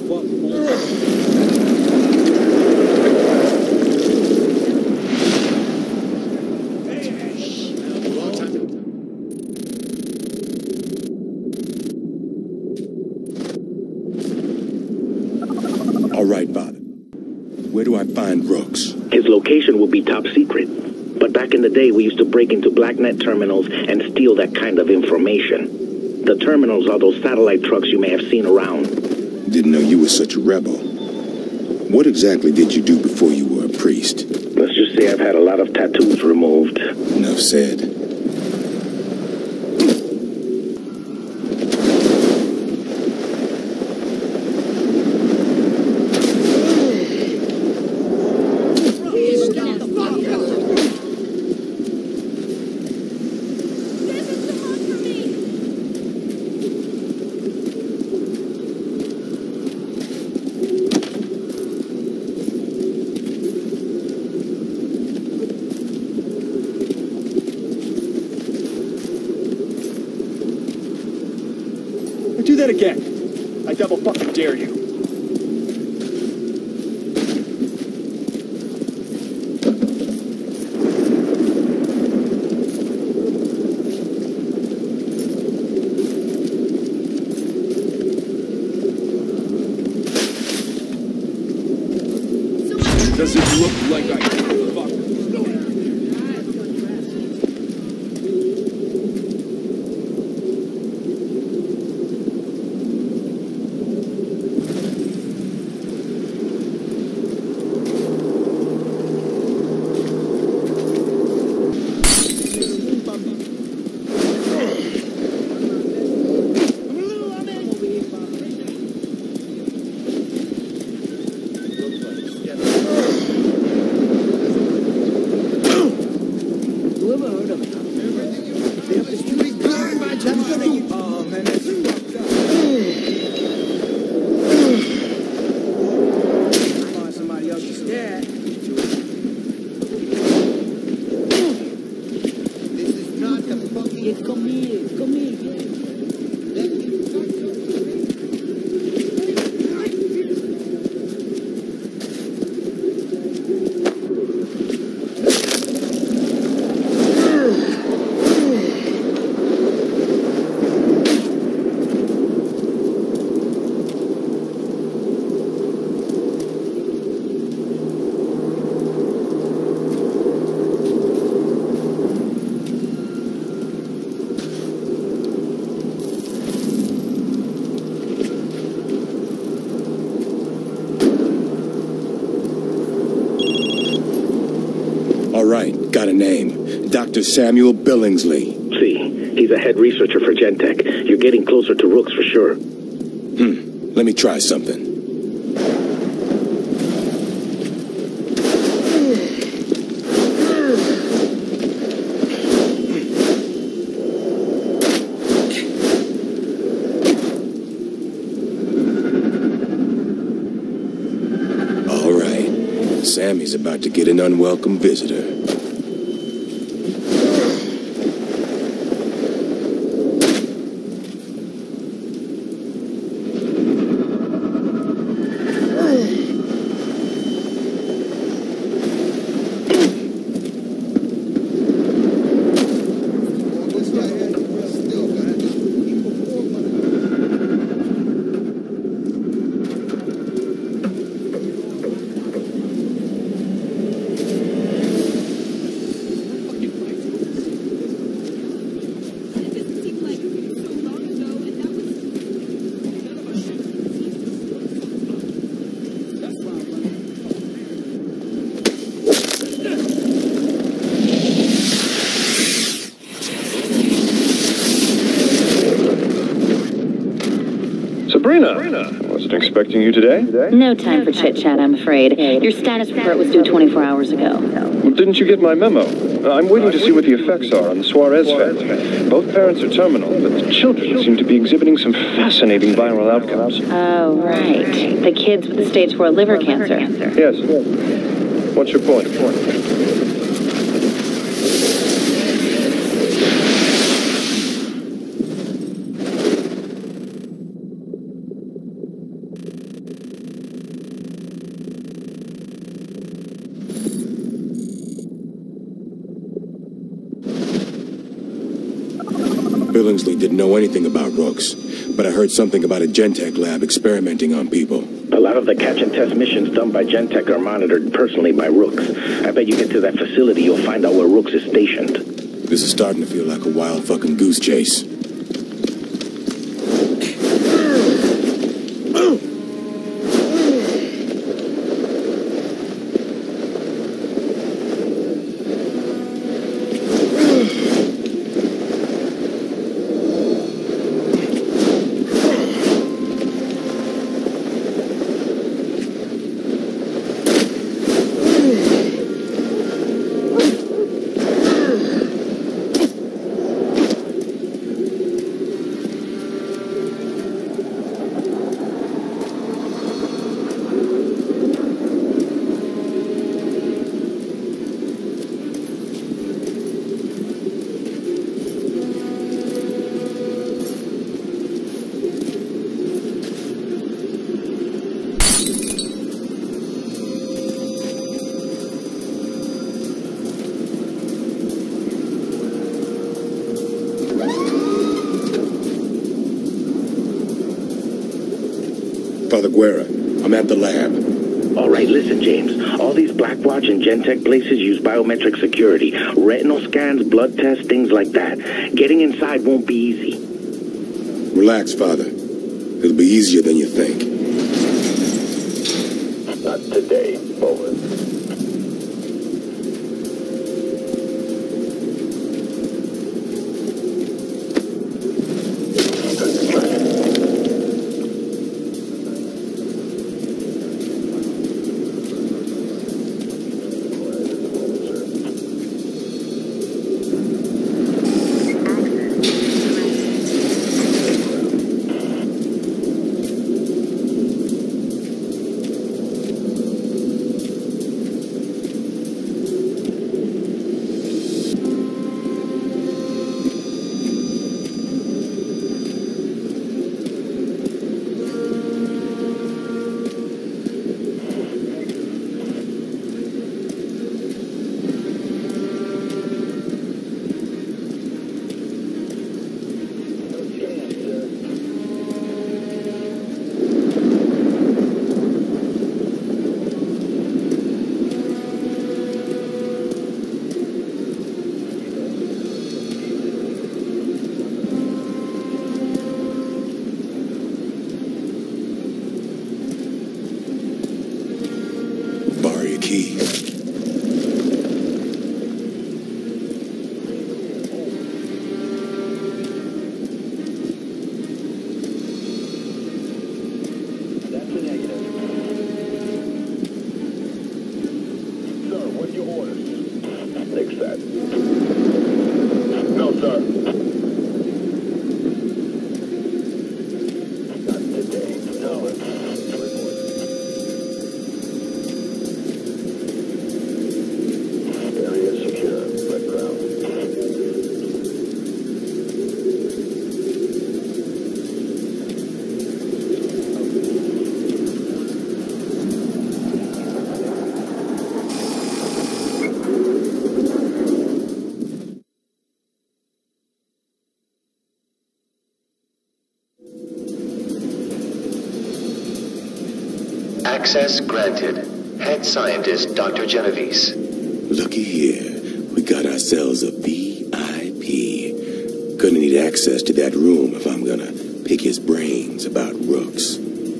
All right, Bob. Where do I find Rooks? His location will be top secret. But back in the day, we used to break into BlackNet terminals and steal that kind of information. The terminals are those satellite trucks you may have seen around. Didn't know you were such a rebel. What exactly did you do before you were a priest? Let's just say I've had a lot of tattoos removed. Enough said. Do that again. I double fucking dare you. Does it look like I fuck? All right, got a name. Dr. Samuel Billingsley. See, he's a head researcher for Gentech. You're getting closer to Rooks for sure. Let me try something. All right, Sammy's about to get an unwelcome visitor. Sabrina, wasn't expecting you today. No time for chit-chat, I'm afraid. Your status report was due 24 hours ago. Well, didn't you get my memo? I'm waiting to see what the effects are on the Suarez family. Both parents are terminal, but the children seem to be exhibiting some fascinating viral outcomes. Oh, right. The kids with the stage 4 liver cancer. Yes. What's your point? Billingsley didn't know anything about rooks, but I heard something about a Gentech lab experimenting on people. A lot of the catch and test missions done by Gentech are monitored personally by rooks. I bet you get to that facility, you'll find out where rooks is stationed. This is starting to feel like a wild fucking goose chase. Father Guerra, I'm at the lab. All right, listen, James. All these Blackwatch and Gentech places use biometric security. Retinal scans, blood tests, things like that. Getting inside won't be easy. Relax, Father. It'll be easier than you think. Not today, Bowen. Access granted. Head scientist, Dr. Genovese. Looky here. We got ourselves a VIP. Gonna need access to that room if I'm gonna pick his brains about rooks.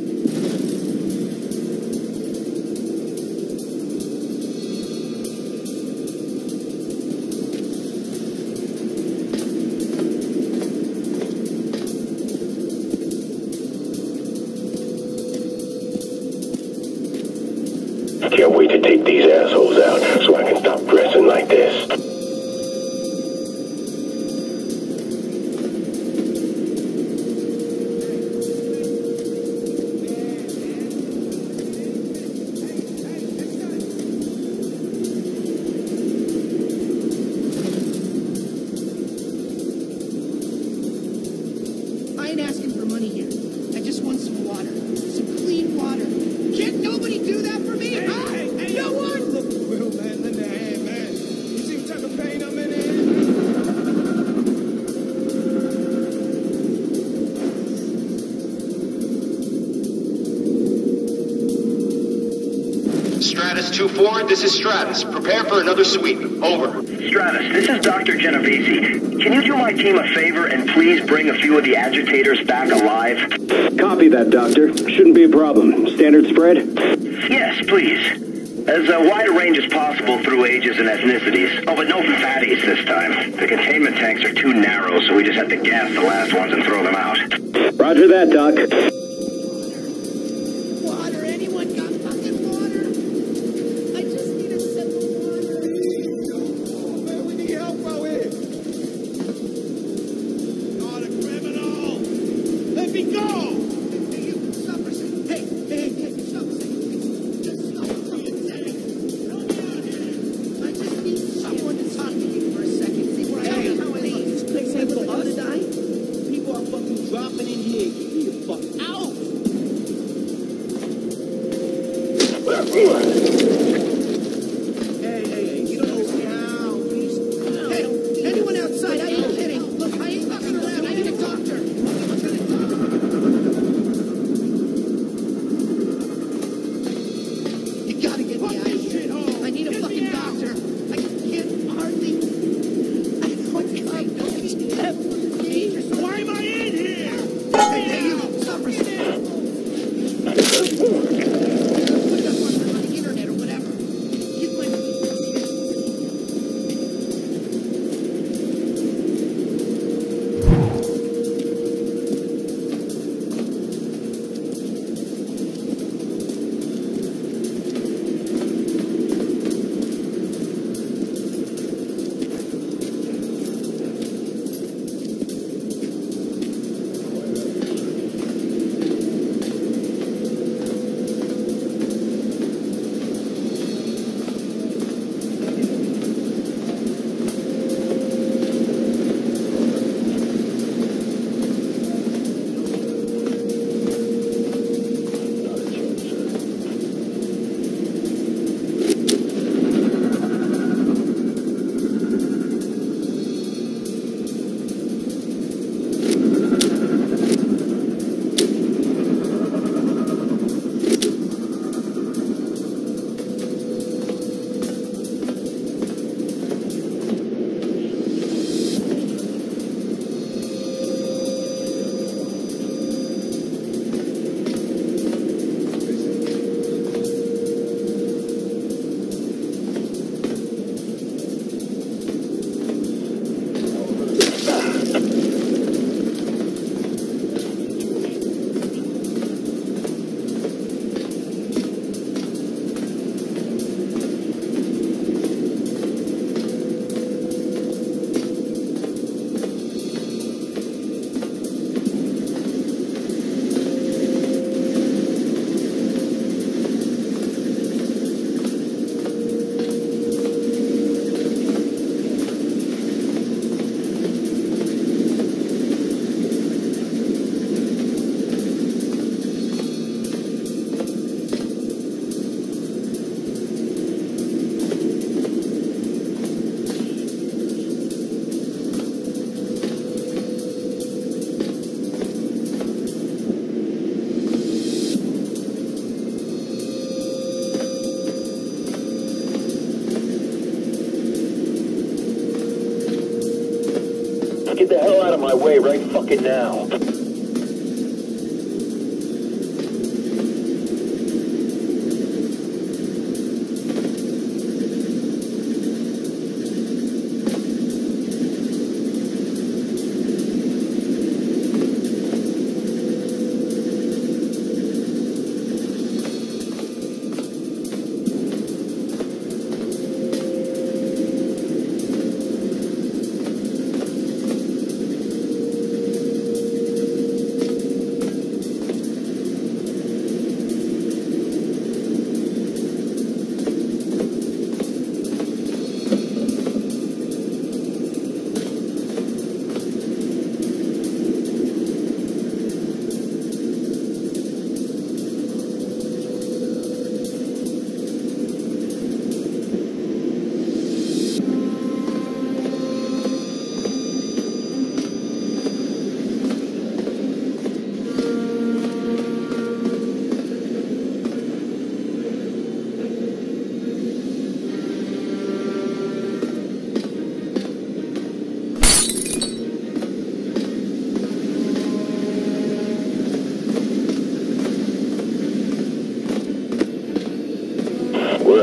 Can't wait to take these assholes out so I can stop dressing like this. I ain't asking for money here. I just want some water. Some clean water. Can't nobody do that for me? Hey, no one! Look, Will, man, lend a hand, man. You seem type of Stratus 2-4, this is Stratus. Prepare for another sweep. Over. Stratus, this is Dr. Genovese. Can you do my team a favor and please bring a few of the agitators back alive? Copy that, Doctor. Shouldn't be a problem. Standard spread? Yes, please. As wide a range as possible through ages and ethnicities. Oh, but no fatties this time. The containment tanks are too narrow, so we just have to gas the last ones and throw them out. Roger that, Doc. Water! Anyone got fucking water? I just need a sip of water. Man, we need help out here. Not a criminal. Let me go! Hey, you, stop for a second. Hey, stop for a second. Just stop for a second. I just need someone to talk to you for a second. See where I am. How I leave. This place ain't for us to die. People are fucking dropping in here. You need to fuck out. Hey, you don't know now. Hey, anyone outside? I ain't kidding. Look, I ain't fucking around. I need a doctor. You gotta get me out of here. I need a fucking doctor. I can't hardly. I don't. Why am I in here? Hey, you, stop for a second. Put that on the internet or whatever. Get my. Get the hell out of my way right fucking now.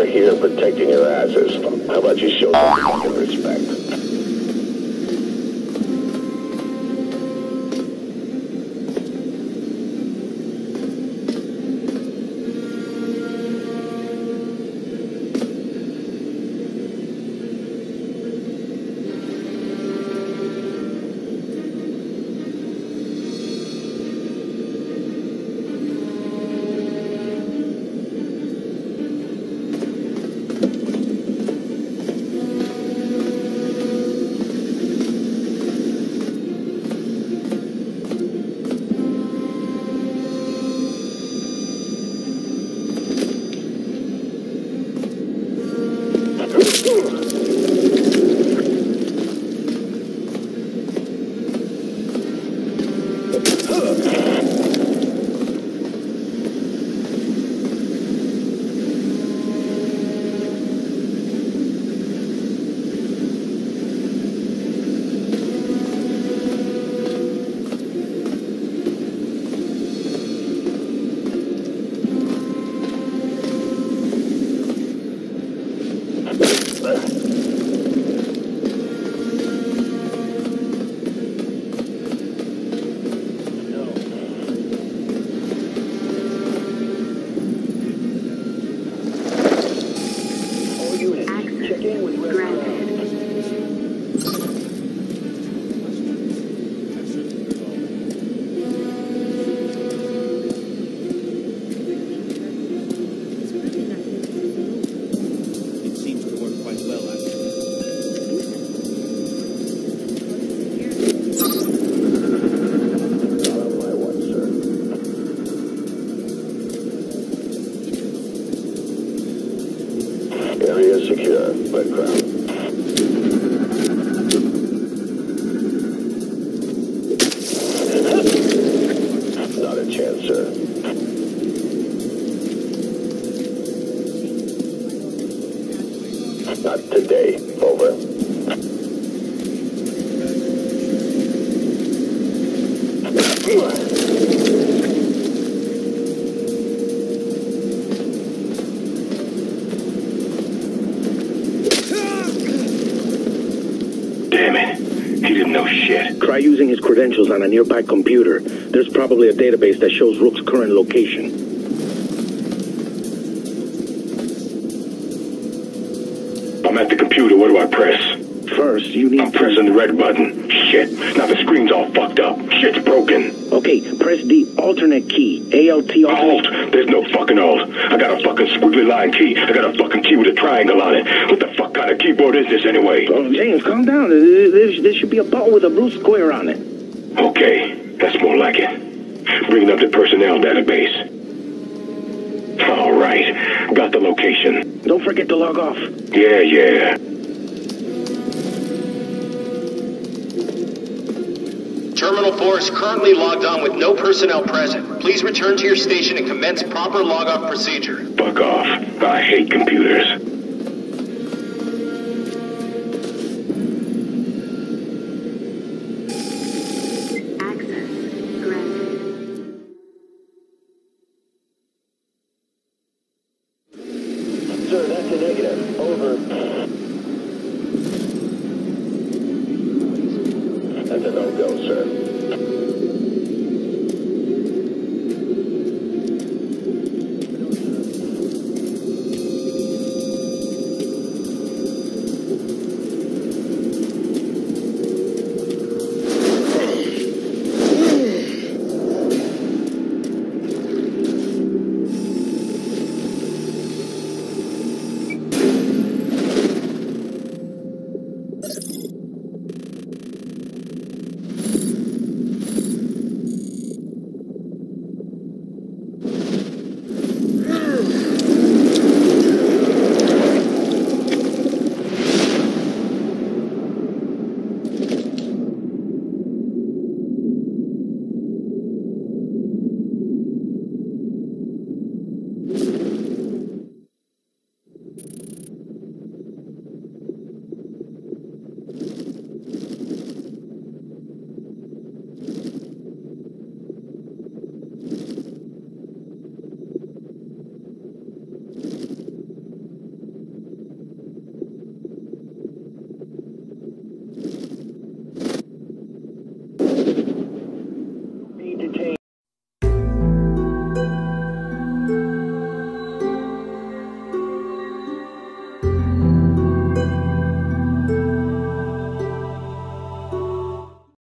We're here protecting your asses. How about you show some fucking respect? Area secure. Flytrap. Not a chance, sir. Not today. Over. Damn it. He didn't know shit. Try using his credentials on a nearby computer. There's probably a database that shows Rook's current location. I'm at the computer. What do I press? First, you need I'm pressing the red button. Shit. Now the screen's all fucked up. Shit's broken. Okay, press the alternate key. ALT alternate. Alt. There's no fucking alt. I got a fucking squiggly line key. I got a fucking key with a triangle on it. What the fuck kind of keyboard is this anyway? Oh, James, calm down. There should be a button with a blue square on it. Okay. That's more like it. Bringing up the personnel database. All right. Got the location. Don't forget to log off. Yeah. Terminal 4 is currently logged on with no personnel present. Please return to your station and commence proper log-off procedure. Fuck off. I hate computers. Access granted. Sir, that's a negative. Over.